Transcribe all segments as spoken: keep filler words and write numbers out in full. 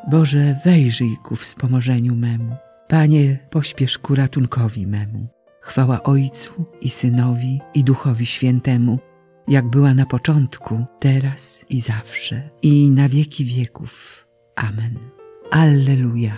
Boże, wejrzyj ku wspomożeniu memu. Panie, pośpiesz ku ratunkowi memu. Chwała Ojcu i Synowi i Duchowi Świętemu, jak była na początku, teraz i zawsze, i na wieki wieków. Amen. Alleluja.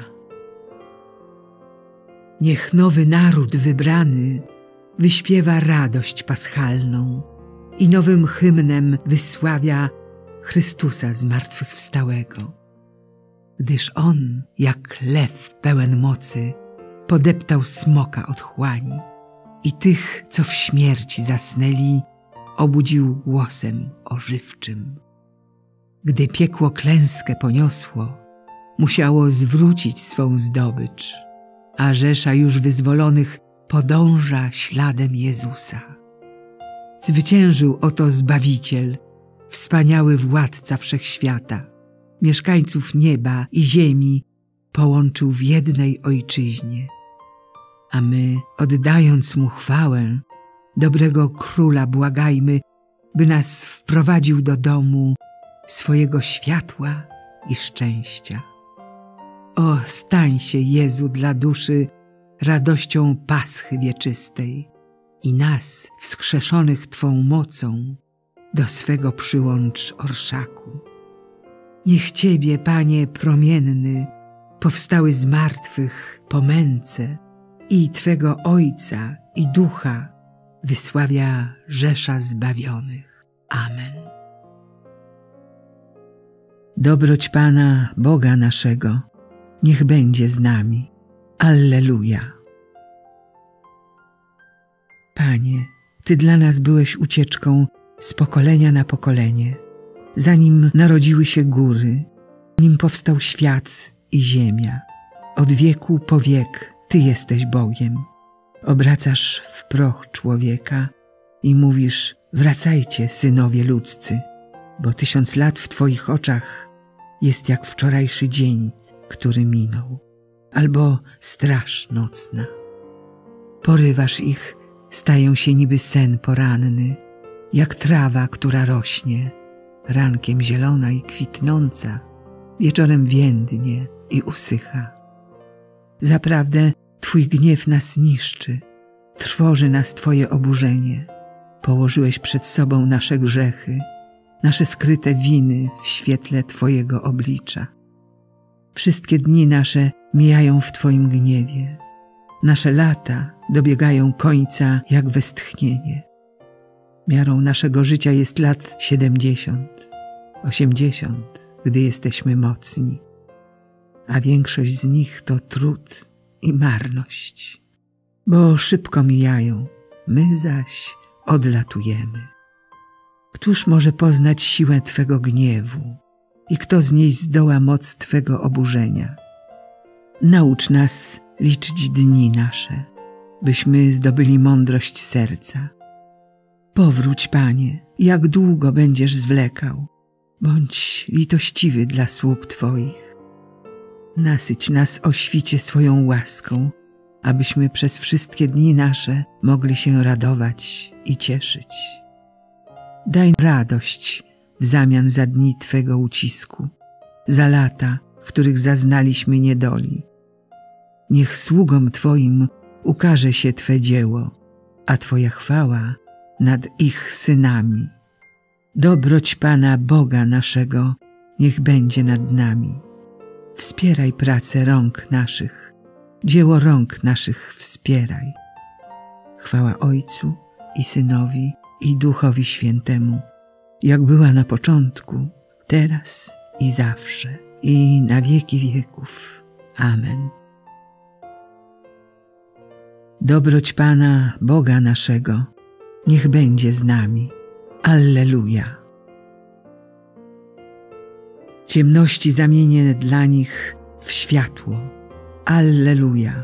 Niech nowy naród wybrany wyśpiewa radość paschalną i nowym hymnem wysławia Chrystusa zmartwychwstałego. Gdyż On, jak lew pełen mocy, podeptał smoka otchłani i tych, co w śmierci zasnęli, obudził głosem ożywczym. Gdy piekło klęskę poniosło, musiało zwrócić swą zdobycz, a rzesza już wyzwolonych podąża śladem Jezusa. Zwyciężył oto Zbawiciel, wspaniały Władca Wszechświata, mieszkańców nieba i ziemi połączył w jednej Ojczyźnie. A my, oddając Mu chwałę, dobrego Króla błagajmy, by nas wprowadził do domu swojego światła i szczęścia. O, stań się, Jezu, dla duszy radością Paschy wieczystej i nas, wskrzeszonych Twą mocą, do swego przyłącz orszaku. Niech Ciebie, Panie promienny, powstały z martwych po męce i Twego Ojca i Ducha wysławia rzesza zbawionych. Amen. Dobroć Pana, Boga naszego, niech będzie z nami. Alleluja. Panie, Ty dla nas byłeś ucieczką z pokolenia na pokolenie, zanim narodziły się góry, nim powstał świat i ziemia. Od wieku po wiek Ty jesteś Bogiem. Obracasz w proch człowieka i mówisz: wracajcie, synowie ludzcy, bo tysiąc lat w Twoich oczach jest jak wczorajszy dzień, który minął, albo straż nocna. Porywasz ich, stają się niby sen poranny, jak trawa, która rośnie, rankiem zielona i kwitnąca, wieczorem więdnie i usycha. Zaprawdę Twój gniew nas niszczy, trwoży nas Twoje oburzenie. Położyłeś przed sobą nasze grzechy, nasze skryte winy w świetle Twojego oblicza. Wszystkie dni nasze mijają w Twoim gniewie. Nasze lata dobiegają końca jak westchnienie. Miarą naszego życia jest lat siedemdziesiąt, osiemdziesiąt, gdy jesteśmy mocni, a większość z nich to trud i marność, bo szybko mijają, my zaś odlatujemy. Któż może poznać siłę Twego gniewu i kto znieść zdoła moc Twego oburzenia? Naucz nas liczyć dni nasze, byśmy zdobyli mądrość serca. Powróć, Panie, jak długo będziesz zwlekał, bądź litościwy dla sług Twoich. Nasyć nas o świcie swoją łaską, abyśmy przez wszystkie dni nasze mogli się radować i cieszyć. Daj radość w zamian za dni Twego ucisku, za lata, w których zaznaliśmy niedoli. Niech sługom Twoim ukaże się Twe dzieło, a Twoja chwała nad ich synami. Dobroć Pana Boga naszego niech będzie nad nami. Wspieraj pracę rąk naszych, dzieło rąk naszych wspieraj. Chwała Ojcu i Synowi i Duchowi Świętemu, jak była na początku, teraz i zawsze, i na wieki wieków. Amen. Dobroć Pana Boga naszego niech będzie z nami. Alleluja. Ciemności zamienię dla nich w światło. Alleluja.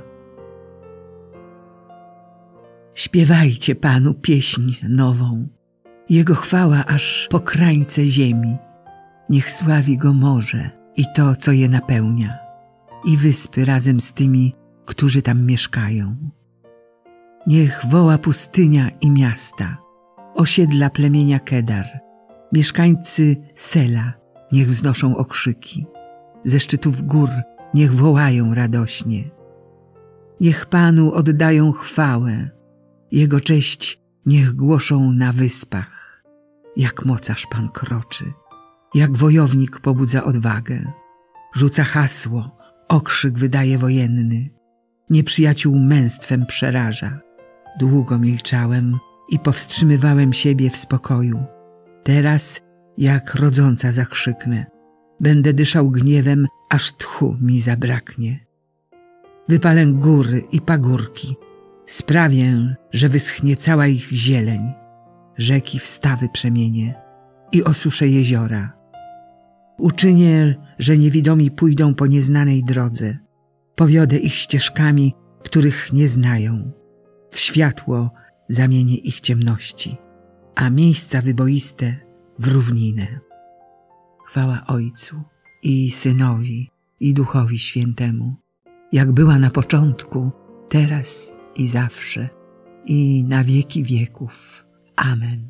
Śpiewajcie Panu pieśń nową, Jego chwała aż po krańce ziemi. Niech sławi Go morze i to, co je napełnia, i wyspy razem z tymi, którzy tam mieszkają. Niech woła pustynia i miasta, osiedla plemienia Kedar, mieszkańcy Sela niech wznoszą okrzyki. ze szczytów gór niech wołają radośnie. Niech Panu oddają chwałę, Jego cześć niech głoszą na wyspach. Jak mocarz Pan kroczy, jak wojownik pobudza odwagę. Rzuca hasło, okrzyk wydaje wojenny, nieprzyjaciół męstwem przeraża. Długo milczałem i powstrzymywałem siebie w spokoju. Teraz, jak rodząca zakrzyknę, będę dyszał gniewem, aż tchu mi zabraknie. Wypalę góry i pagórki, sprawię, że wyschnie cała ich zieleń. Rzeki w stawy przemienię i osuszę jeziora. Uczynię, że niewidomi pójdą po nieznanej drodze. Powiodę ich ścieżkami, których nie znają. W światło zamienię ich ciemności, a miejsca wyboiste w równinę. Chwała Ojcu i Synowi, i Duchowi Świętemu, jak była na początku, teraz i zawsze, i na wieki wieków. Amen.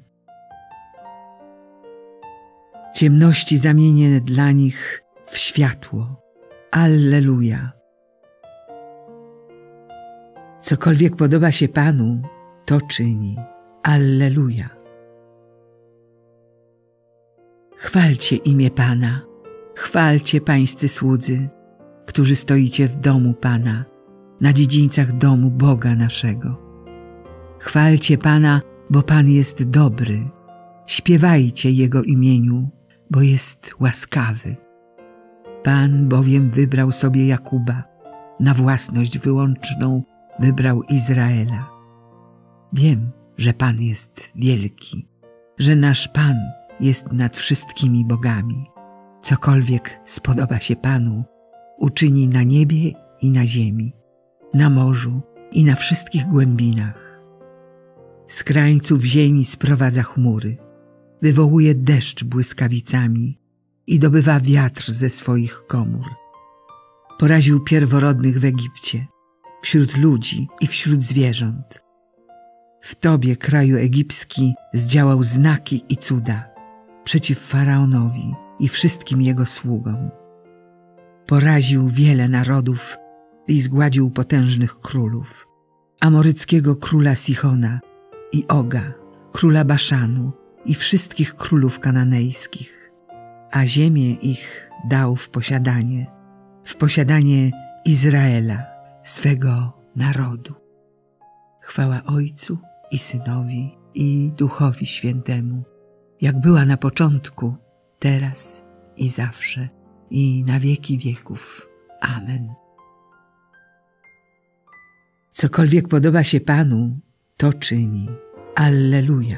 Ciemności zamienię dla nich w światło. Alleluja. Cokolwiek podoba się Panu, to czyni. Alleluja. Chwalcie imię Pana, chwalcie pańscy słudzy, którzy stoicie w domu Pana, na dziedzińcach domu Boga naszego. Chwalcie Pana, bo Pan jest dobry. Śpiewajcie Jego imieniu, bo jest łaskawy. Pan bowiem wybrał sobie Jakuba, na własność wyłączną wybrał Izraela. Wiem, że Pan jest wielki, że nasz Pan jest nad wszystkimi bogami. Cokolwiek spodoba się Panu, uczyni na niebie i na ziemi, na morzu i na wszystkich głębinach. Z krańców ziemi sprowadza chmury, wywołuje deszcz błyskawicami i dobywa wiatr ze swoich komór. Poraził pierworodnych w Egipcie, wśród ludzi i wśród zwierząt. W Tobie, kraju egipski, zdziałał znaki i cuda przeciw Faraonowi i wszystkim jego sługom. Poraził wiele narodów i zgładził potężnych królów, amoryckiego króla Sichona i Oga, króla Baszanu i wszystkich królów kananejskich, a ziemię ich dał w posiadanie, w posiadanie Izraela, swego narodu. Chwała Ojcu i Synowi i Duchowi Świętemu, jak była na początku, teraz i zawsze, i na wieki wieków. Amen. Cokolwiek podoba się Panu, to czyni. Alleluja.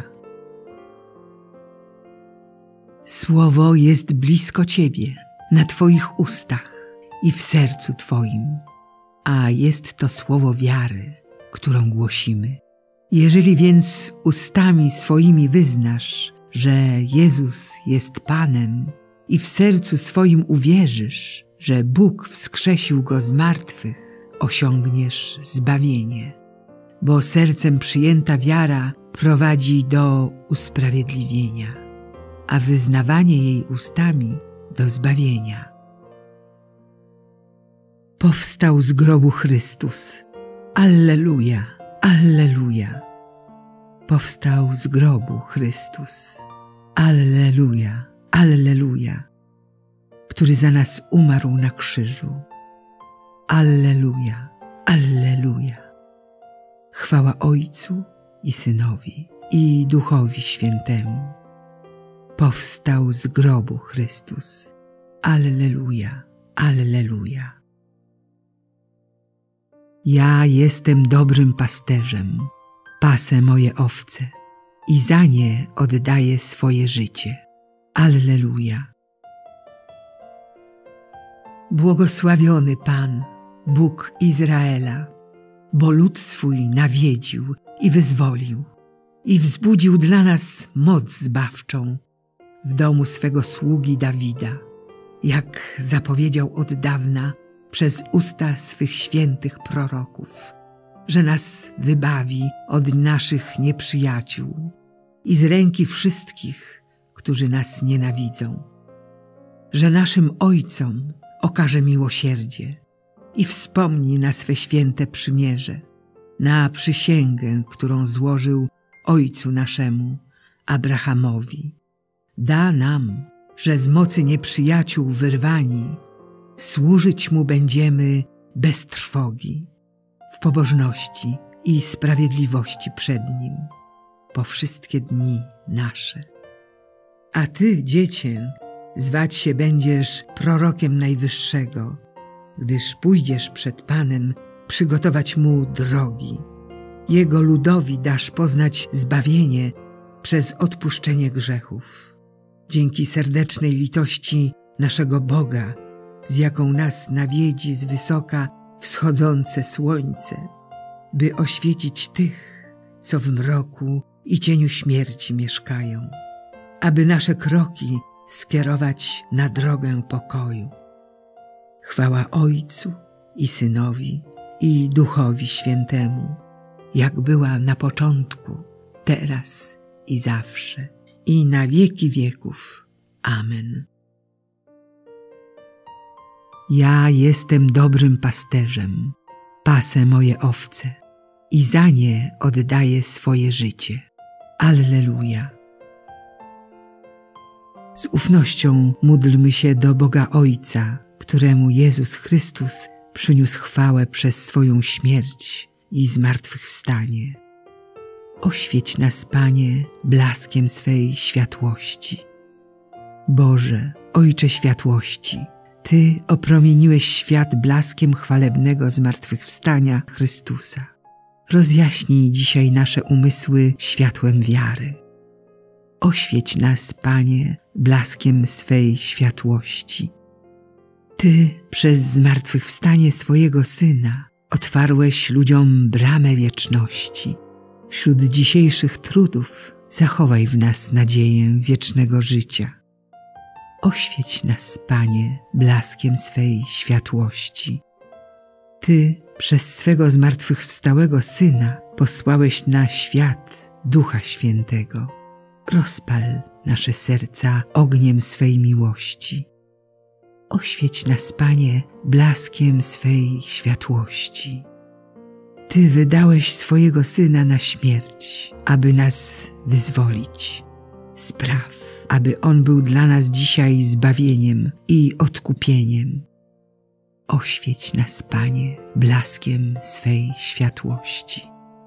Słowo jest blisko Ciebie, na Twoich ustach i w sercu Twoim, a jest to słowo wiary, którą głosimy. Jeżeli więc ustami swoimi wyznasz, że Jezus jest Panem i w sercu swoim uwierzysz, że Bóg wskrzesił Go z martwych, osiągniesz zbawienie. Bo sercem przyjęta wiara prowadzi do usprawiedliwienia, a wyznawanie jej ustami do zbawienia. Powstał z grobu Chrystus. Alleluja, alleluja. Powstał z grobu Chrystus. Alleluja, alleluja. Który za nas umarł na krzyżu. Alleluja, alleluja. Chwała Ojcu i Synowi i Duchowi Świętemu. Powstał z grobu Chrystus. Alleluja, alleluja. Ja jestem dobrym pasterzem, pasę moje owce i za nie oddaję swoje życie. Alleluja. Błogosławiony Pan, Bóg Izraela, bo lud swój nawiedził i wyzwolił i wzbudził dla nas moc zbawczą w domu swego sługi Dawida, jak zapowiedział od dawna przez usta swych świętych proroków, że nas wybawi od naszych nieprzyjaciół i z ręki wszystkich, którzy nas nienawidzą, że naszym ojcom okaże miłosierdzie i wspomni na swe święte przymierze, na przysięgę, którą złożył Ojcu naszemu, Abrahamowi. Da nam, że z mocy nieprzyjaciół wyrwani, służyć Mu będziemy bez trwogi, w pobożności i sprawiedliwości przed Nim, po wszystkie dni nasze. A Ty, Dziecię, zwać się będziesz prorokiem Najwyższego, gdyż pójdziesz przed Panem przygotować Mu drogi. Jego ludowi dasz poznać zbawienie przez odpuszczenie grzechów. Dzięki serdecznej litości naszego Boga, z jaką nas nawiedzi z wysoka wschodzące słońce, by oświecić tych, co w mroku i cieniu śmierci mieszkają, aby nasze kroki skierować na drogę pokoju. Chwała Ojcu i Synowi i Duchowi Świętemu, jak była na początku, teraz i zawsze, i na wieki wieków. Amen. Ja jestem dobrym pasterzem, pasę moje owce i za nie oddaję swoje życie. Alleluja. Z ufnością módlmy się do Boga Ojca, któremu Jezus Chrystus przyniósł chwałę przez swoją śmierć i zmartwychwstanie. Oświeć nas, Panie, blaskiem swej światłości. Boże, Ojcze światłości, Ty opromieniłeś świat blaskiem chwalebnego zmartwychwstania Chrystusa. Rozjaśnij dzisiaj nasze umysły światłem wiary. Oświeć nas, Panie, blaskiem swej światłości. Ty przez zmartwychwstanie swojego Syna otwarłeś ludziom bramę wieczności. Wśród dzisiejszych trudów zachowaj w nas nadzieję wiecznego życia. Oświeć nas, Panie, blaskiem swej światłości. Ty przez swego zmartwychwstałego Syna posłałeś na świat Ducha Świętego. Rozpal nasze serca ogniem swej miłości. Oświeć nas, Panie, blaskiem swej światłości. Ty wydałeś swojego Syna na śmierć, aby nas wyzwolić. Spraw, aby On był dla nas dzisiaj zbawieniem i odkupieniem. Oświeć nas, Panie, blaskiem swej światłości.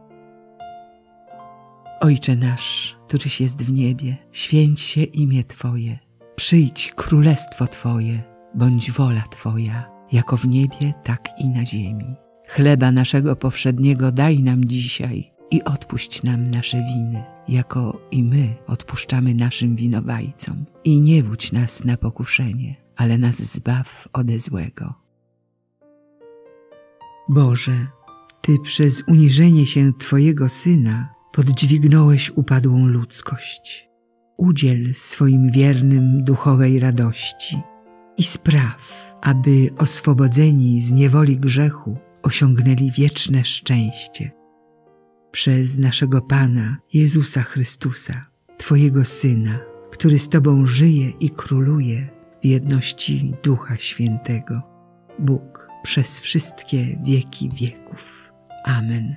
Ojcze nasz, któryś jest w niebie, święć się imię Twoje. Przyjdź królestwo Twoje, bądź wola Twoja, jako w niebie, tak i na ziemi. Chleba naszego powszedniego daj nam dzisiaj i odpuść nam nasze winy, jako i my odpuszczamy naszym winowajcom. I nie wódź nas na pokuszenie, ale nas zbaw ode złego. Boże, Ty przez uniżenie się Twojego Syna poddźwignąłeś upadłą ludzkość. Udziel swoim wiernym duchowej radości i spraw, aby oswobodzeni z niewoli grzechu osiągnęli wieczne szczęście. Przez naszego Pana Jezusa Chrystusa, Twojego Syna, który z Tobą żyje i króluje w jedności Ducha Świętego, Bóg przez wszystkie wieki wieków. Amen.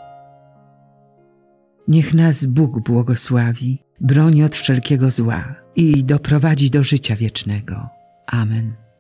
Niech nas Bóg błogosławi, broni od wszelkiego zła i doprowadzi do życia wiecznego. Amen.